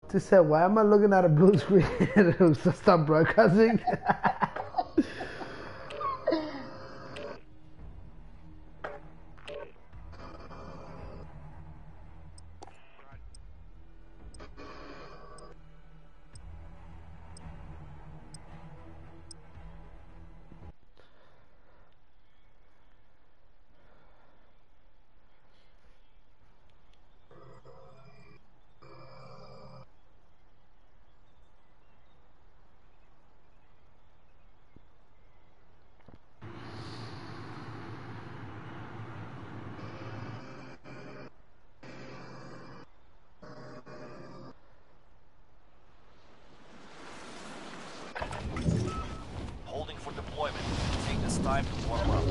She said, why am I looking at a blue screen? So stop broadcasting. Holding for deployment. Take this time to warm up.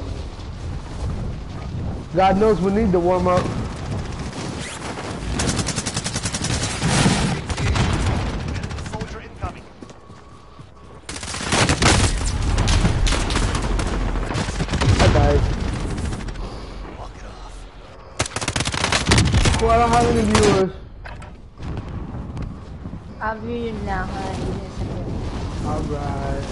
God knows we need to warm up. Soldier incoming. I died. Walk it off. Well, I don't have any viewers. I'll view you now, huh? Give me a second. Alright.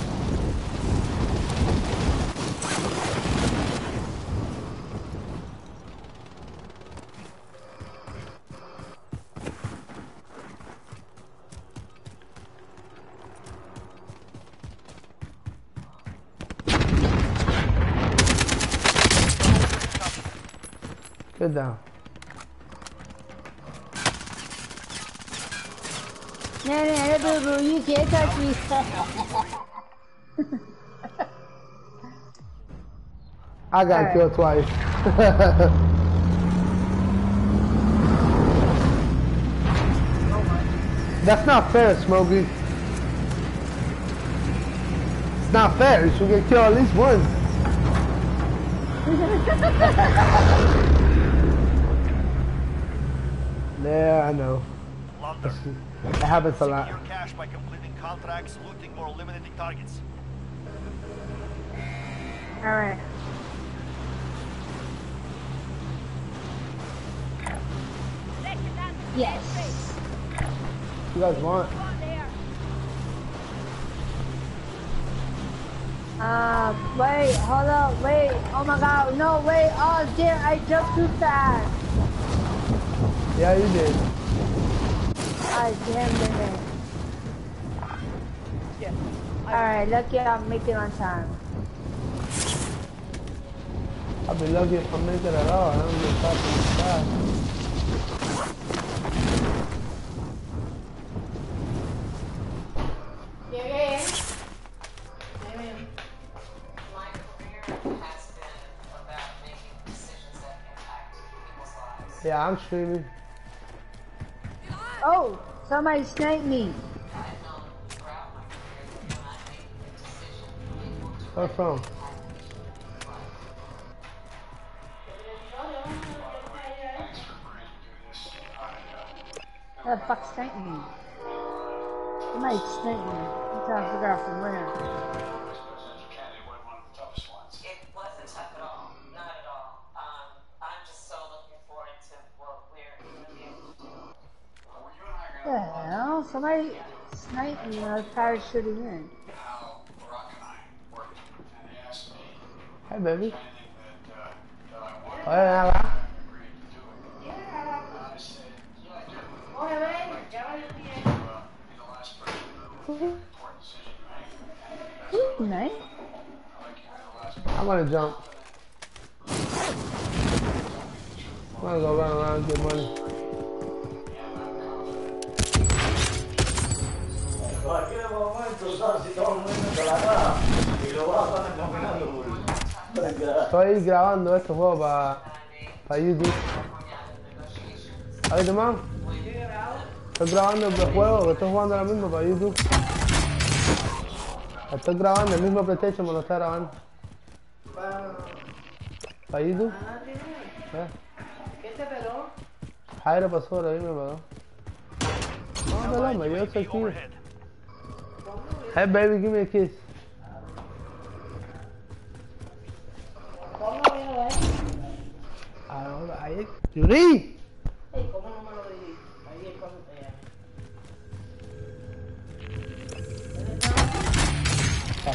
Get down. No, boo-boo, you can't touch me. I got Alright. killed twice. That's not fair, Smokey. It's not fair. You should get killed at least once. Yeah, I know. Plunder. That happens a lot. Secure cash by completing contracts, looting, or eliminating targets. Alright. Yes. You guys want? Wait, hold up, wait. Oh my god, no, wait. Oh, dear, I jumped too fast. Yeah, you did. Ah, damn it. Alright, lucky I'll make it on time. I'll be lucky if I make it at all. I don't get caught in the sky. My career has been about making decisions that impact people's lives. Yeah, I'm streaming. Oh, somebody sniped me. I've known throughout my career that when I make a decision, it will Where from? Who the fuck sniped me? Somebody sniped me. I'm trying to figure out from where. It wasn't tough at all. Not at all. I'm just so looking forward to what we're going to be able to do. What the hell? Somebody sniped me when I was parachuting in. Hi, baby. Hola, nada. Nice. I'm gonna jump. I'm gonna go run around and get money. Estoy grabando este juego para YouTube. ¿Ahí, mamá? Estoy grabando el juego que estoy jugando ahora mismo para YouTube. Estoy grabando el mismo PlayStation, me lo está grabando. ¿Para YouTube? ¿Qué te peló? Jairo pasó, ahora mismo me peló. No, peló, me dio ese kiss. Hey baby, give me a kiss. ¿Cómo vino él? Ahora, ahí. ¡Yuri! Ey, ¿cómo no me lo dijiste? Ahí es cuando te llamo.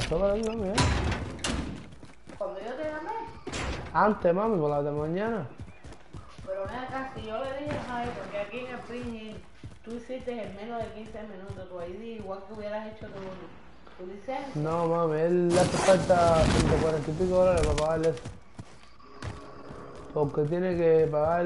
Tócalo ahí, mami, Cuando yo te llamé, Antes, mami, por la de mañana. pero ven acá, si yo le dije a Javi, porque aquí en el print tú hiciste en menos de 15 minutos tu ID, igual que hubieras hecho tu licencia. No, mami, él le hace falta 140 y pico dólares para pagarle eso. Porque tiene que pagar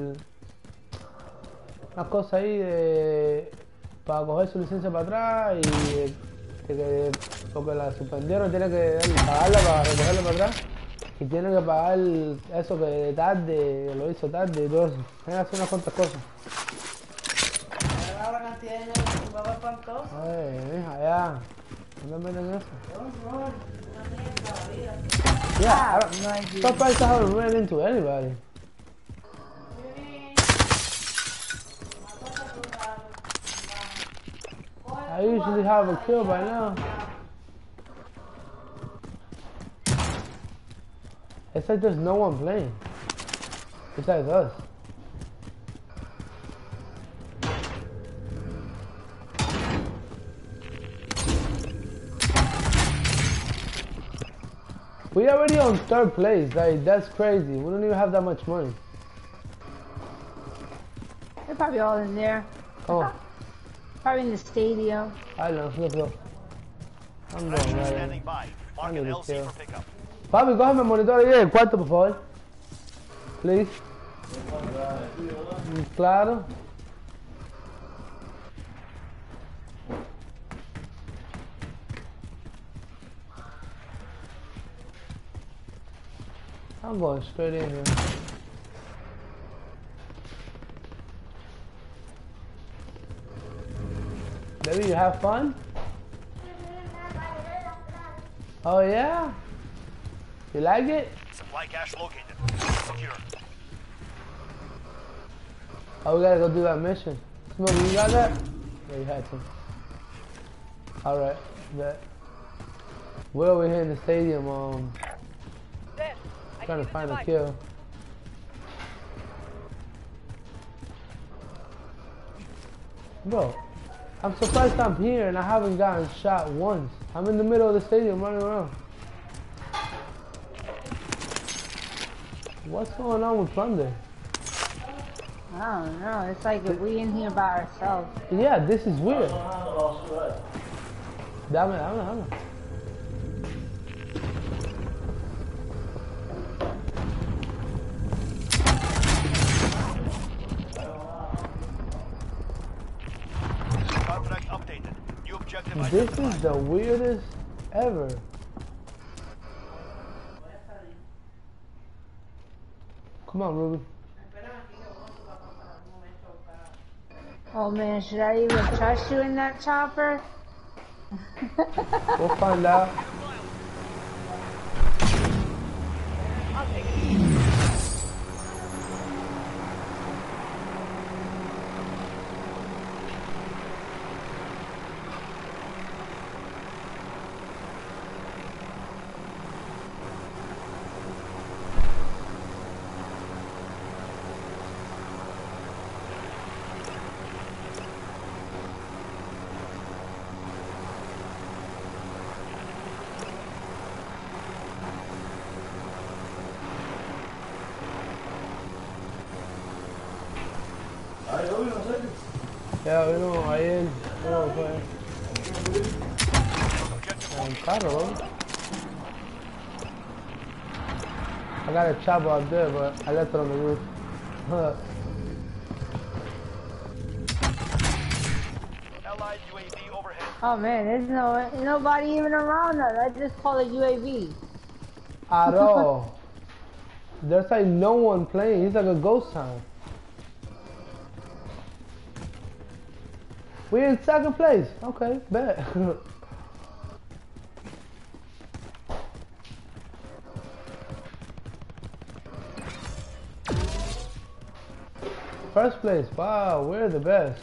unas cosas ahí para coger su licencia para atrás y porque la suspendieron, tiene que pagarla para recogerla para atrás y tiene que pagar eso que tarde, lo hizo tarde y todo eso. Tiene que hacer unas cuantas cosas. Ahora la cantidad de dinero que tu papá espantoso. Ay, hija, ya. No me meten en eso. No, una mierda la vida. Yeah, I don't, stop by to haven't ran into anybody. I usually have a kill by now. It's like there's no one playing besides us. We already on 3rd place, like that's crazy. We don't even have that much money. They're probably all in there. Come on, Probably in the stadium. I know, let's go. I'm going Friendly right standing in. by. Mark I an need to LC kill. for pickup. Papi, cógeme el monitor ahí del cuarto, por favor. Please. Claro. I'm going straight in here. Baby, you have fun? Oh yeah? You like it? Supply cache located. Secure. Oh, we gotta go do that mission. Smokey, you got that? Yeah, you had to. Alright, bet. We're over here in the stadium, trying to find a kill. Bro, I'm surprised I'm here and I haven't gotten shot once. I'm in the middle of the stadium running around. What's going on with Plunder? I don't know. It's like if we in here by ourselves. Yeah, this is weird. Dame. Contract updated. New objective This identified. is the weirdest ever. Come on, Ruby. Oh man, should I even trust you in that chopper? We'll find out. Ya vino ayer, no fue en carro, bro. I got a chopper up there, but I left it on the roof. Allied UAV overhead. Oh man, there's nobody even around us. I just call it UAV. At all. There's like no one playing. It's like a ghost town. We're in 2nd place. Okay, bet. First place. Wow, we're the best.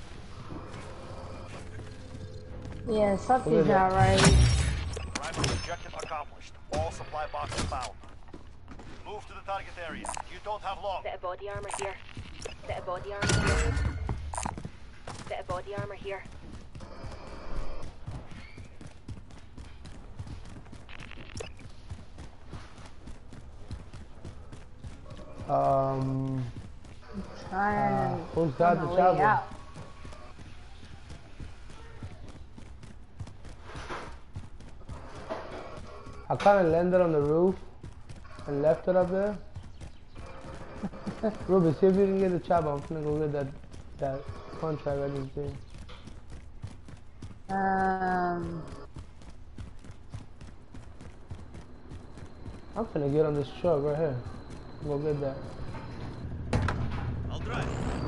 Yeah, something's Look at not right. Primary objective accomplished. All supply boxes found. Move to the target area. You don't have long. Bit of body armor here. Bit of body armor here. Bit of body armor here. Trying who's got on the my way chopper? out. I kind of landed on the roof and left it up there. Ruby, see if you can get the chopper. I'm gonna go get that contract I just did. I'm gonna get on this truck right here. Go get that. I'll drive.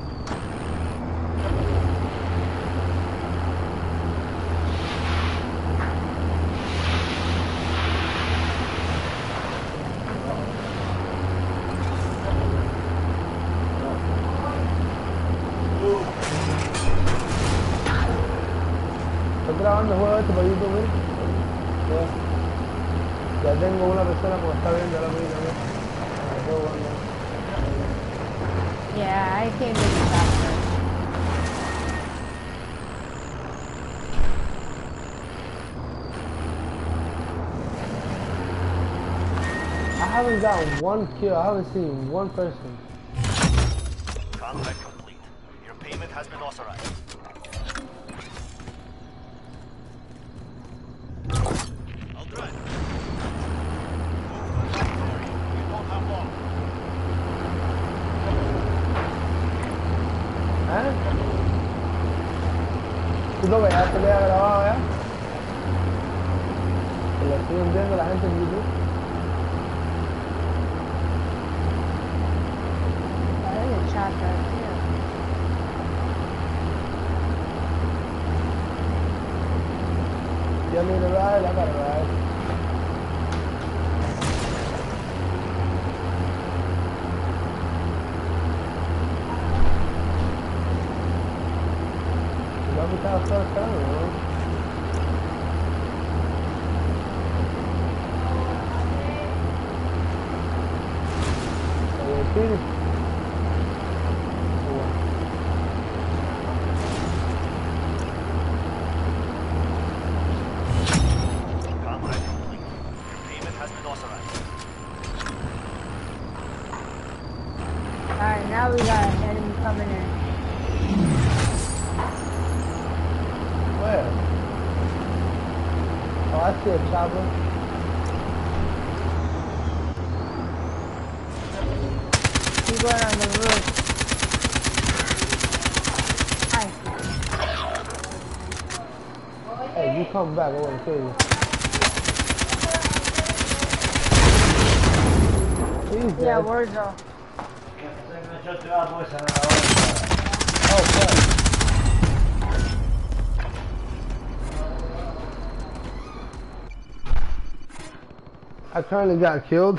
¿Estás grabando el juego este para YouTube, mira? Ya tengo una persona que me está viendo ahora mismo también. Yeah, I came in faster. I haven't gotten one kill. I haven't seen one person. Contract complete. Your payment has been authorized. I'll drive. You don't have long. ¿Eh? ¿Tú lo ves? ¿Ya te había grabado ya? Que lo siguen viendo la gente en YouTube. There's a shot right here. You want me to ride? I gotta ride. You want me to have first time, bro? Peter. Contract complete. Your payment has been authorized. Alright, now we got an enemy coming in. Where? Oh, I see a chopper. He's going on the roof. Nice. Hey, you come back, I want to kill you. He's dead. Yeah, Warzone. Oh, fuck. I currently got killed.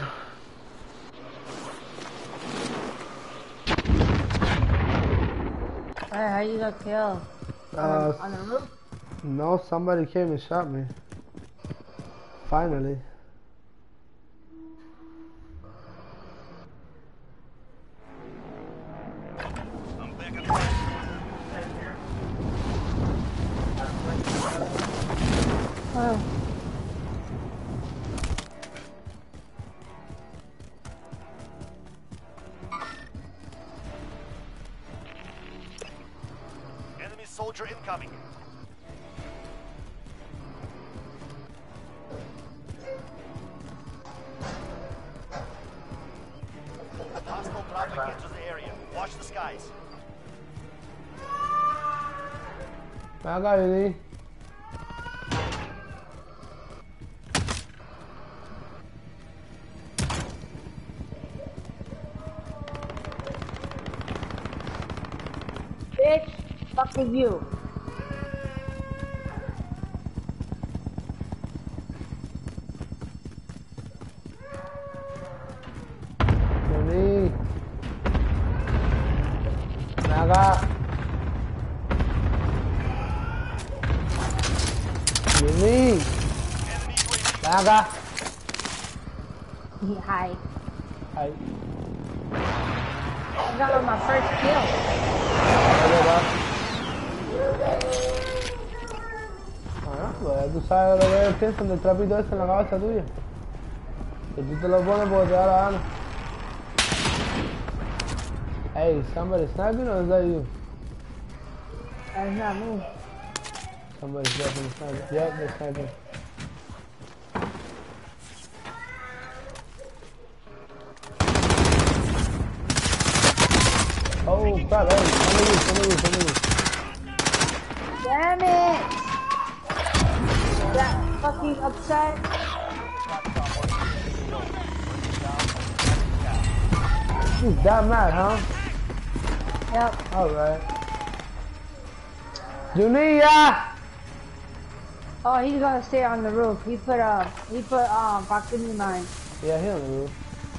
Alright, how you got killed? On the roof? No, somebody came and shot me. Finally. I'm back at work. Oh. Enemy soldier incoming. Hostile traffic enters the area. Watch the skies. I got you, Bitch, fuck with you. Johnny. Naga. Johnny. Naga. Hi. Hi. I got on my first kill. Ah, pues tú sabes lo que piensan del trapito ese en la cabeza tuya. Que tú te lo pones porque te da la gana. Hey, somebody sniping or is that you? That's not me. Somebody's definitely sniping. Yep, they're sniping. Oh crap, hey, come to you. Damn it! That fucking upset. He's that mad, huh? Yep. Alright. Junia! Oh, he's gonna stay on the roof. He put Bakuni mine. Yeah, he on the roof.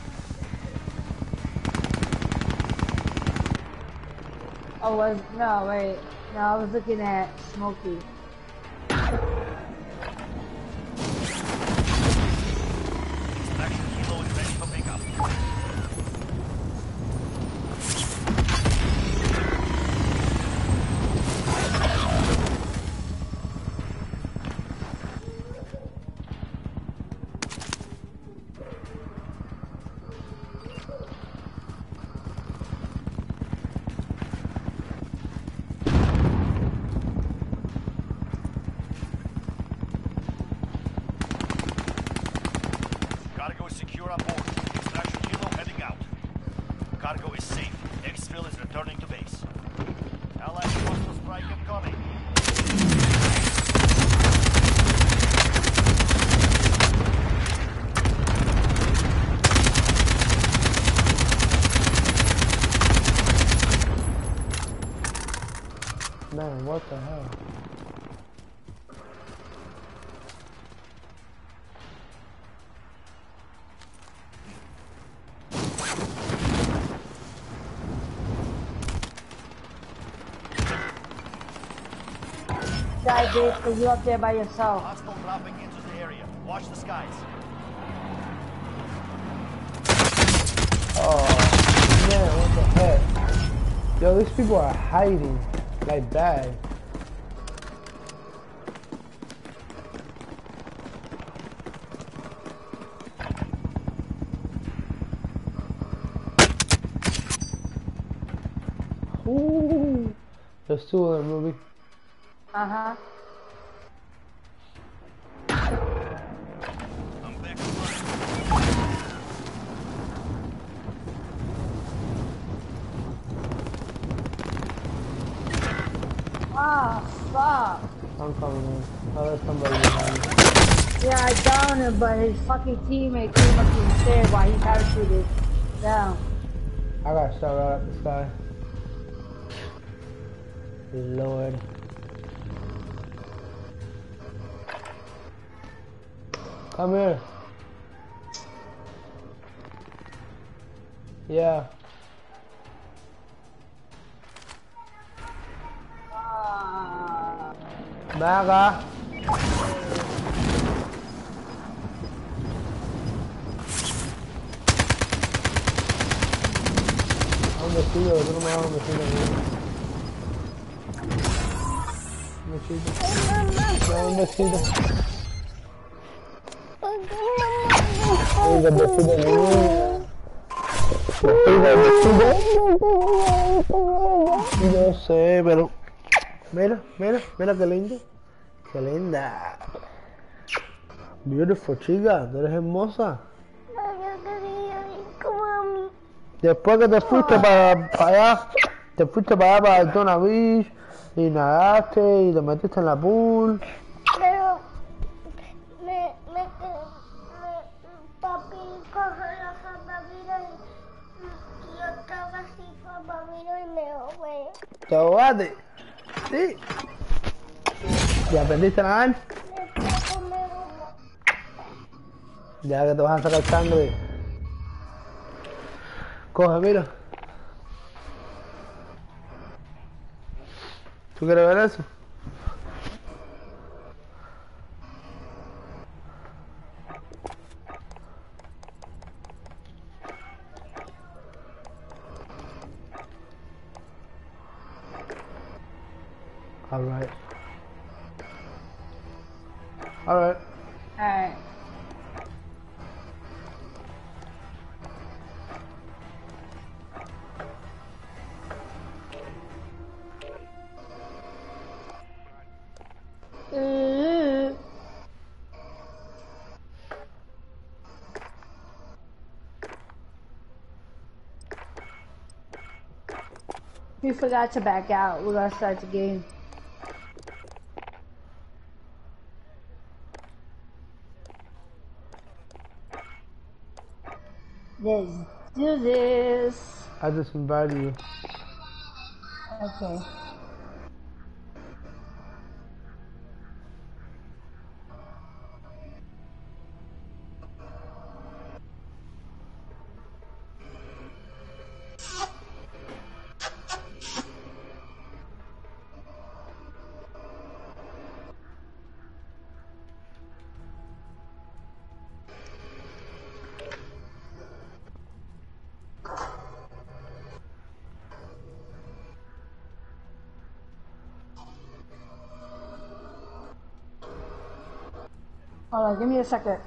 Oh, no, wait. No, I was looking at Smokey. Extraction kilo is ready for pickup. Cargo is secure on board. Extraction kilo heading out. Cargo is safe. Exfil is returning to base. Allied coastal strike incoming. Man, what the hell? Die, Dave, because you're up there by yourself. Hostile dropping into the area. Watch the skies. Oh, man, what the heck? Yo, these people are hiding like bad. Ooh. There's two of them, Ruby. Uh-huh. I'm back online. Ah, fuck. I'm coming in. Oh, there's somebody behind me. Yeah, I downed him, but his fucking teammate came up to the stairs while he parachuted down. I got shot right up the sky. Lord. Come here. Yeah. Baga. Un vestido, tú no me das un vestido. Un vestido. Un vestido. Un vestido. Yo sé, pero mira, mira, mira qué lindo. Qué linda. Beautiful, chica, tú eres hermosa. Después que te fuiste para allá, te fuiste para allá para Daytona Beach y nadaste y te metiste en la pool. Pero papi cogió la salvavidas y yo estaba así salvavidas y me ahogué. ¿Te ahogaste? Sí. ¿Y aprendiste a nadar? Después me ahogué. Ya que te vas a sacar sangre. Coge, mira. ¿Tú quieres ver eso? All right. All right. Alright. We forgot to back out. We're gonna start the game. Let's do this. I just invited you. Okay. Hold on, give me a second.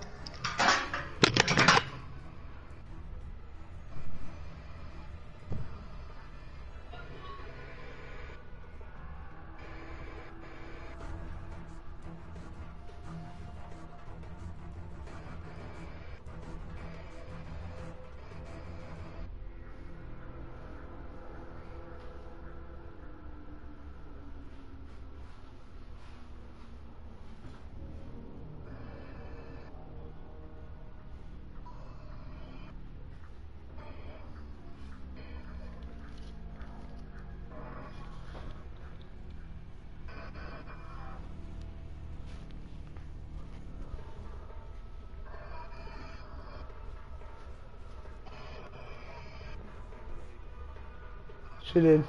She did.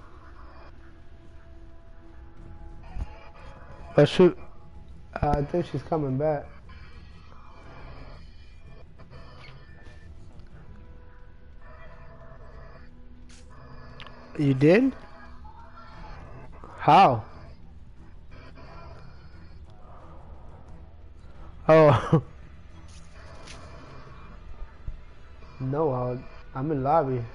But shoot, I think she's coming back. You did? How? Oh. No, I'm in lobby.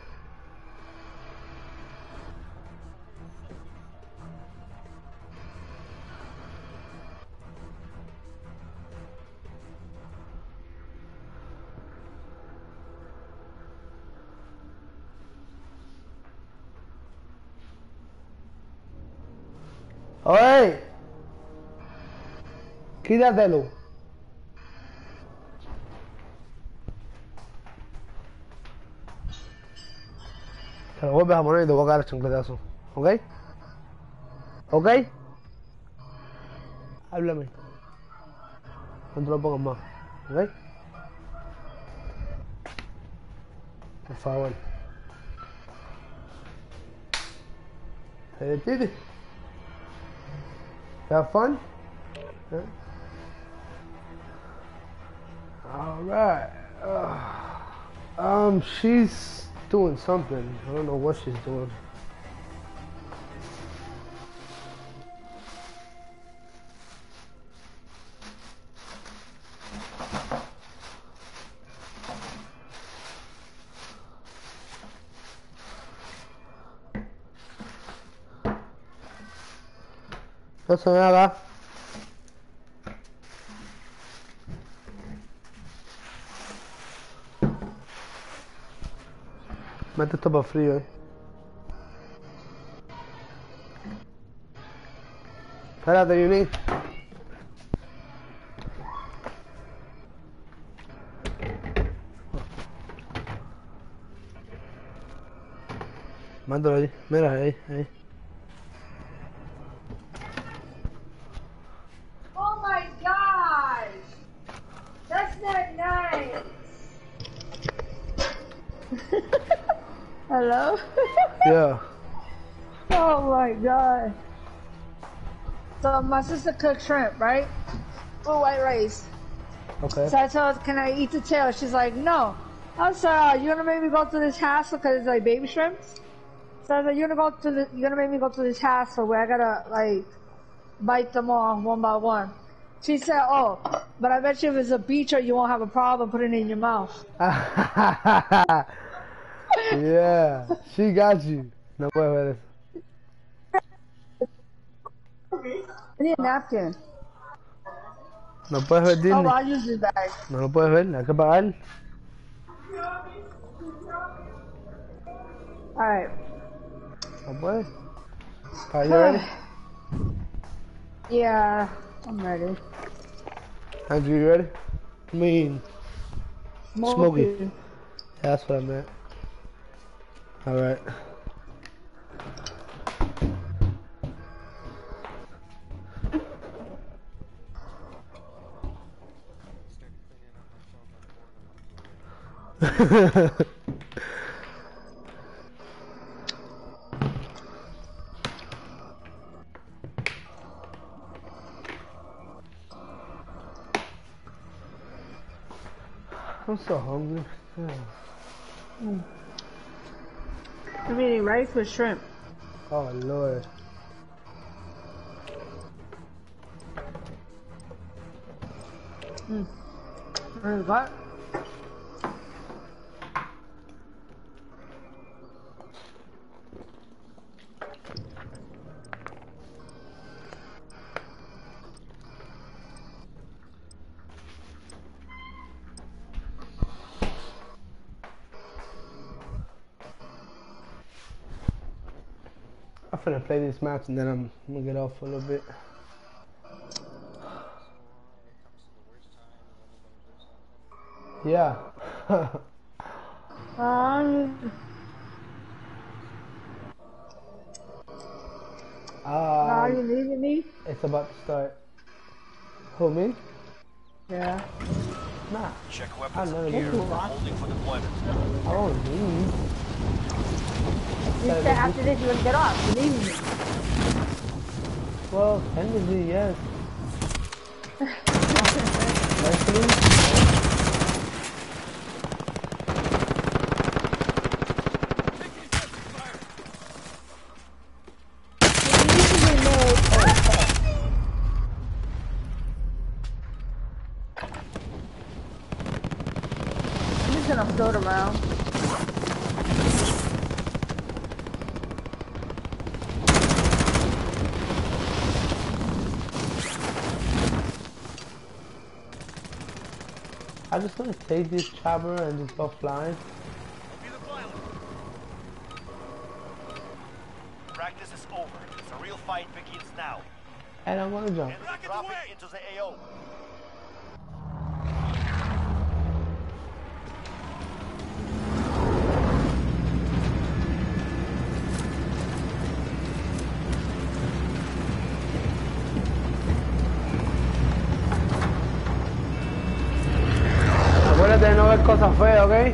Oye, quítatelo. Te lo vuelves a poner y te voy a caer el chancletazo. ¿Ok? ¿Ok? Háblame. No te lo pongas más. ¿Ok? Por favor. ¿Te divertiste? Have fun? Yeah. All right. She's doing something. I don't know what she's doing. No sé nada. Mete esto para frío, Espérate, Yuni. Mándalo ahí. Mira, ahí. Oh my gosh! That's not nice! Hello? Yeah. Oh my god. So my sister cooked shrimp, right? With white rice. Okay. So I told her, can I eat the tail? She's like, no. I said, you gonna make me go through this hassle because it's like baby shrimps? So I was like, you're gonna make me go through this hassle where I gotta like bite them off one by one. She said, oh, but I bet you if it's a beacher, you won't have a problem putting it in your mouth. Yeah, she got you. No puedes ver eso. I need a napkin. No puedes ver Oh, Disney. well, I'll use this bag. No lo puedes ver, hay que pagar. Alright. No puedes. Are you ready? Yeah, I'm ready. Andrew, you ready? I mean, Smokey. Yeah, that's what I meant. Alright. I'm so hungry. Yeah. I'm eating rice with shrimp. Oh Lord. What? I'm finna play this match and then I'm gonna get off for a little bit. Yeah. Are you leaving me? It's about to start. Who, me? Yeah. Nah. Check I weapons never and gear. do. We're holding for deployment. I won't leave. You said after this you're gonna get off. You're leaving me. Well, technically, yes. Actually, I'm just gonna float around. I just want to take this chopper and just go flying. Practice is over. The real fight begins now. And I'm gonna jump. And drop it into the AO. Acuérdate de no ver cosas feas, ¿ok?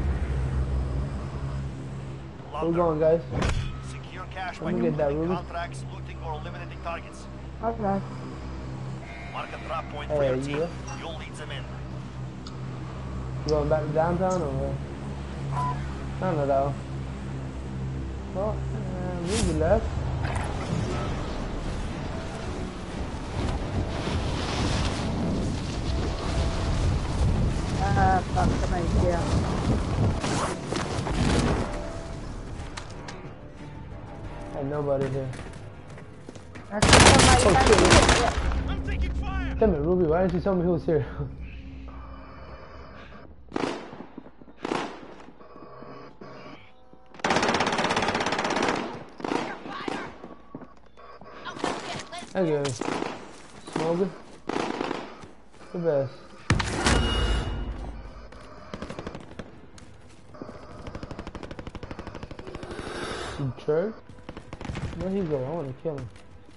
We're Launder. going, guys. Secure cash by Let me get that, completing Ruby. contracts, looting, or eliminating targets. Okay. Mark a drop point for Hey, your team. yeah. You'll lead them in. You going back to downtown or what? I don't know. Well, Ruby left. Fuck, somebody's here. Ain't nobody here. That's somebody Oh, shit. yeah. I'm taking fire! Damn it, Ruby, why didn't you tell me who was here? Thank you. Smoking. The best. You jerk. Where'd he go? I want to kill him.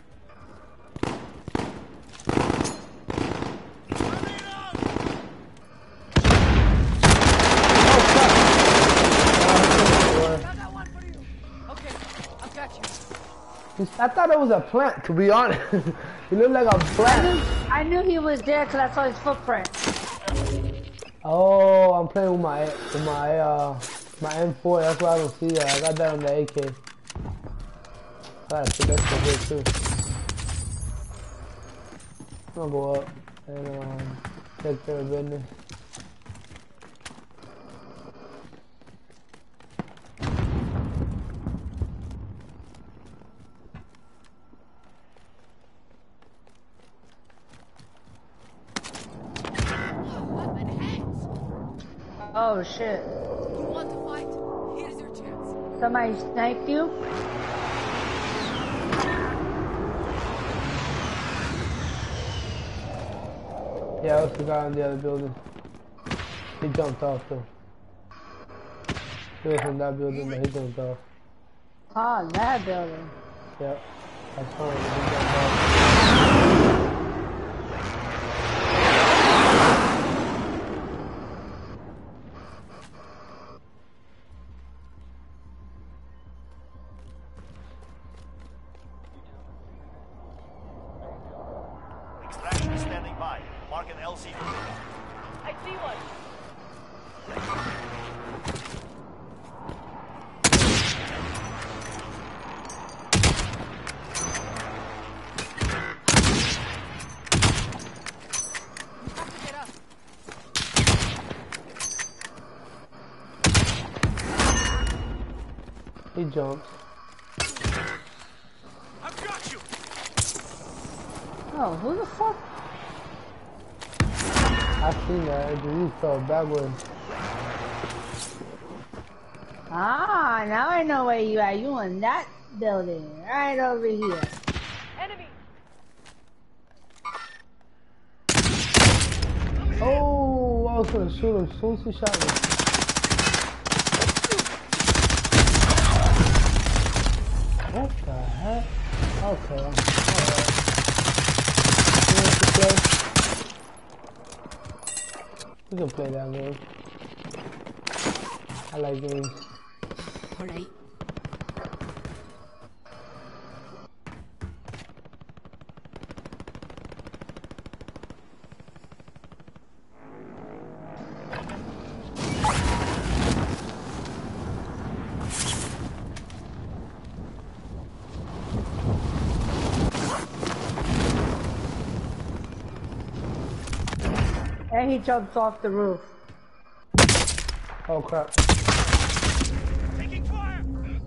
I thought it was a plant, to be honest. He looked like a plant. I knew he was there because I saw his footprint. Oh, I'm playing with my my M4. That's why I don't see it. I got that on the AK. Alright, so that's good too. I'm gonna go up and take care of business. Oh shit. You want to fight? Here's your chance. Somebody sniped you? Yeah, it was the guy in the other building. He jumped off though. He was in that building, but he jumped off. Oh, that building. Yep. I saw him, he jumped off. Extraction is standing by. Mark an LC. I see one. You have to get up. He jumped. I've got you. Oh, who the fuck? I seen that. He fell backwards. Ah, now I know where you are. You in that building. Right over here. Enemy. Oh, I was gonna shoot him as soon as he shot me. What the heck? Okay, alright. You want to play? We can play that game. I like games. Alright. And he jumps off the roof. Oh crap. Taking fire.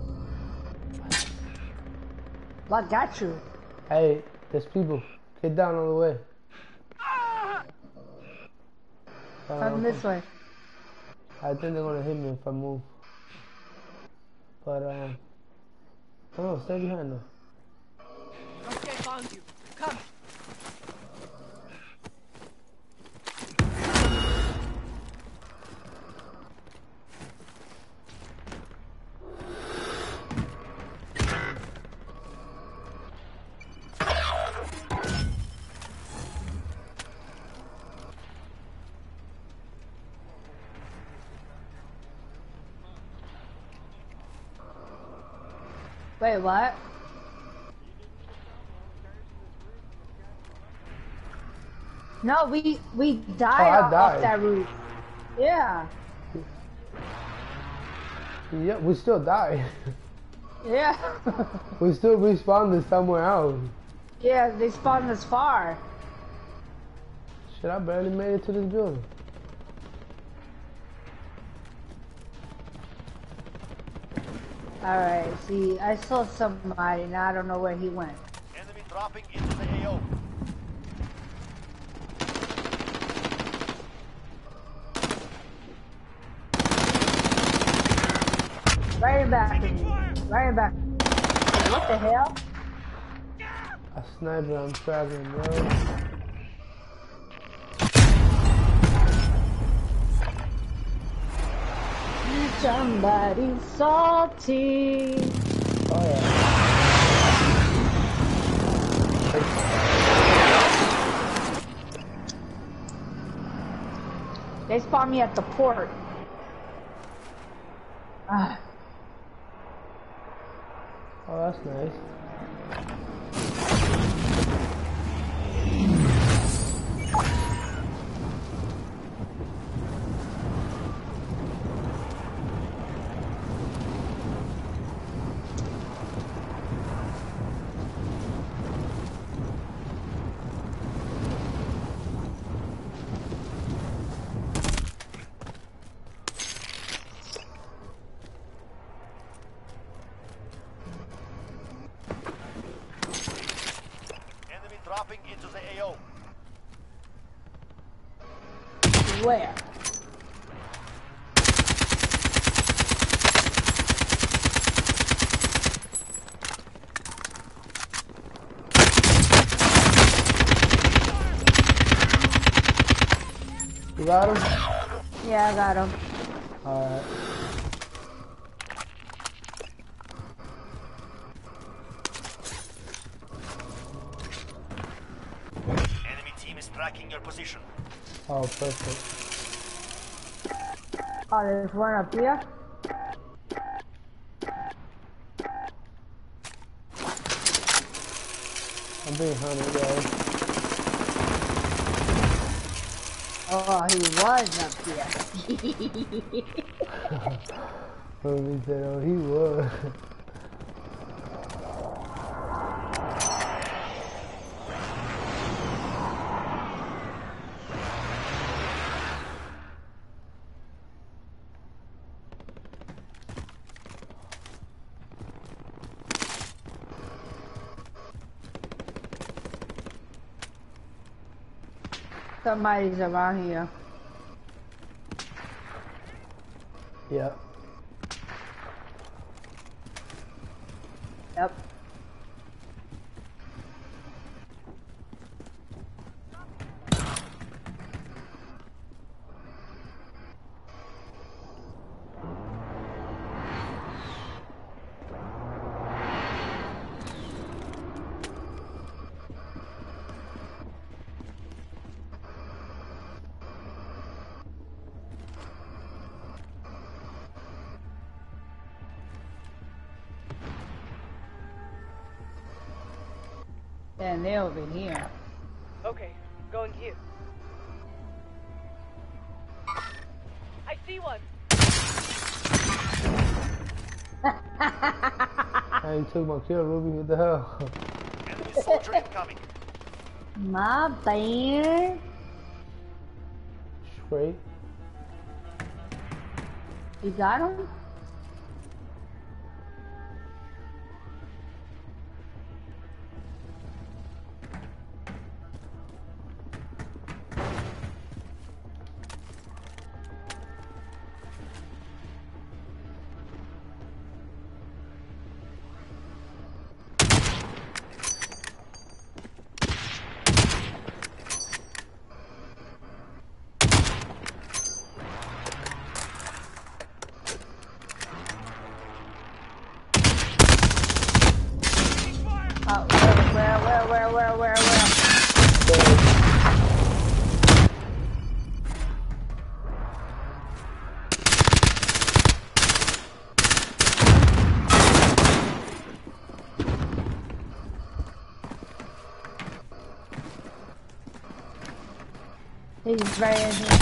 What got you? Hey, there's people. Get down on the way. Come this way. I think they're gonna hit me if I move. But come on, stay behind them. Okay, found you. Come. Wait, what? No, we died I off died. that roof. Yeah. Yeah, we still die. Yeah. We still respawned somewhere else. Yeah, they spawned this far. Shit, I barely made it to this building. Alright, see, I saw somebody, now I don't know where he went. Enemy dropping into the AO. Right in back of me. Right in back. What the hell? A sniper, I'm traveling, bro. Somebody salty. Oh yeah. They spawned me at the port. Ah. Oh, that's nice. Enemy dropping into the AO. Where? You got him? Yeah, I got him. Alright. Enemy team is tracking your position. Oh, perfect. Oh, there's one up here. I'm being hunted, guys. Oh, he was up here. What he said, oh, he was. Somebody's around here. Yep. Yep. And they're over here. Okay, going here. I see one. I ain't took my kill, Ruby. What the hell? Enemy soldier incoming. My bad. Straight. You got him? Where? He's right in here.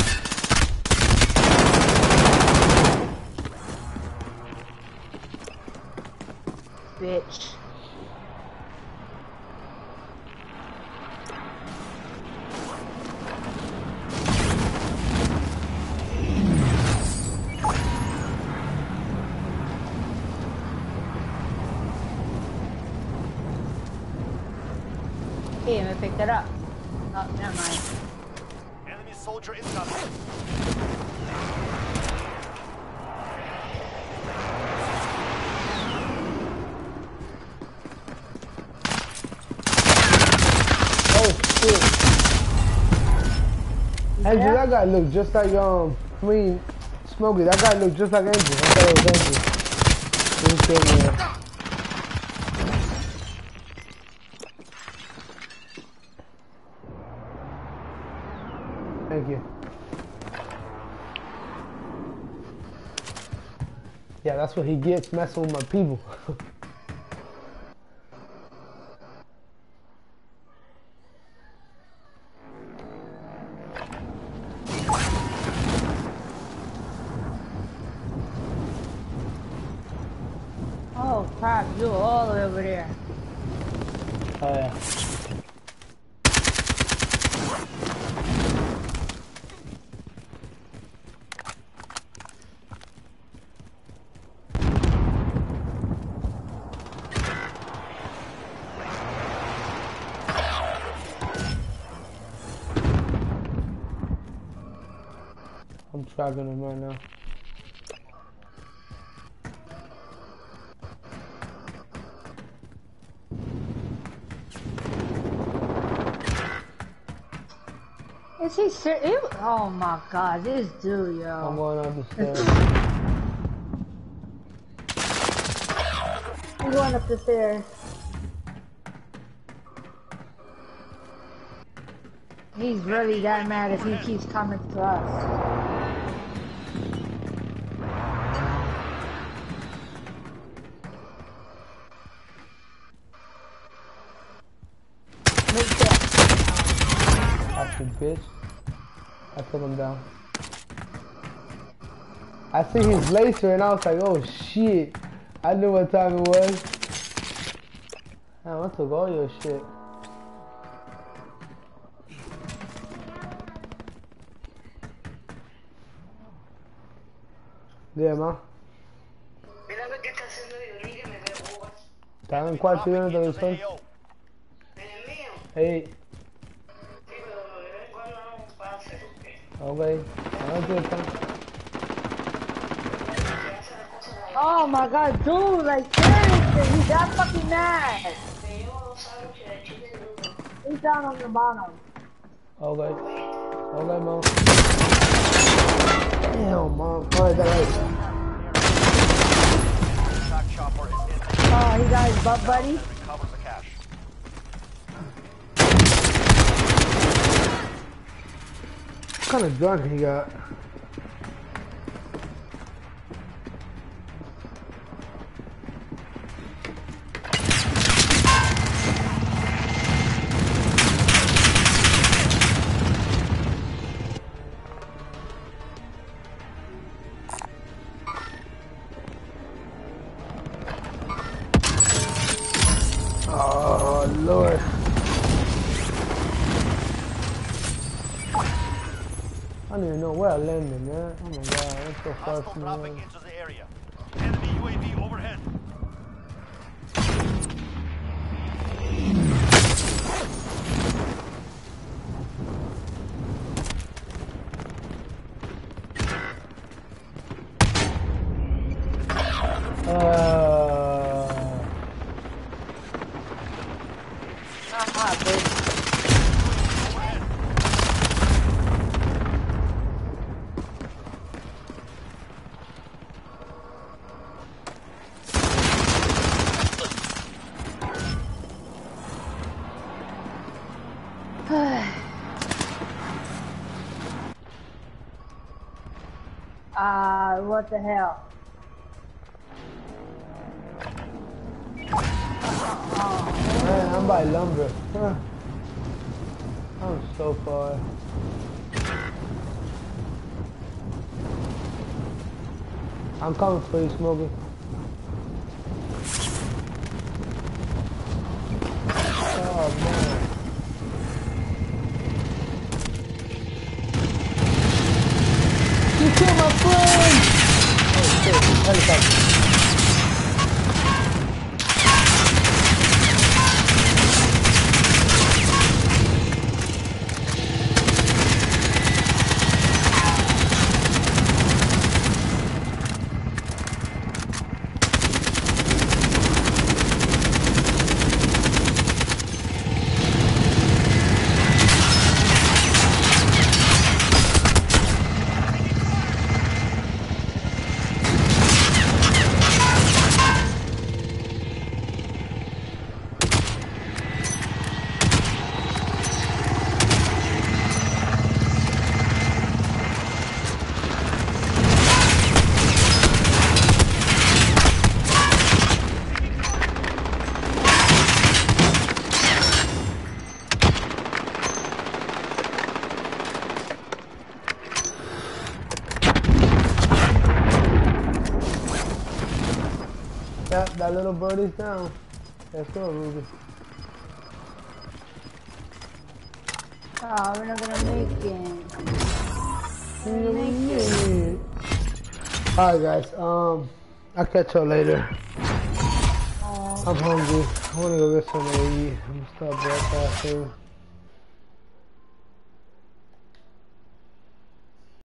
Bitch. Hey, I picked it up. Oh, never mind. Enemy soldier incoming. Oh, shit. Andrew, that guy looked just like, Smokey, that guy looked just like Andrew. I thought it was Andrew. He killed me. Thank you. Yeah, that's what he gets messing with my people. Oh crap, you're all the way over there. Oh, yeah. I'm tracking him right now. Is he serious? Oh my god, this dude, yo. I'm going up the stairs. I'm going up the stairs. He's really that mad if he keeps coming to us. You bitch. I took him down. I see his laser and I was like, oh shit. I knew what time it was. Damn, I took all your shit. Yeah, ma. Mira lo que está haciendo Yuri, que me ve uvas. Estaba en cuarto y viendo televisión. ¿En el mío? Hey, Sí, pero de vez en cuando no pase. okay. I don't think so. Oh my god, dude, like seriously, he's that fucking mad. Me llevo 2 sándwiches de chile duro. He's down on the bottom. Okay. Okay, mom. Damn, mom. Alright, that right. Attack chopper is in. Oh, he got his butt buddy. Recover the cash. What kind of gun he got? Oh, Lord. I don't even know where I landed, man. Oh my god, that's so far Hostile from dropping me. into the area. Enemy UAV overhead. What the hell? Man, I'm by lumber. Huh. I'm so far. I'm coming for you, Smokey. Oh man. You killed my friend! Oh shit, helicopter. Yep, that little birdie's down. Let's go, Ruby. Oh, we're not gonna make it. Alright guys, I'll catch y'all later. I'm hungry. I wanna go get something to eat. I'm gonna start broadcasting.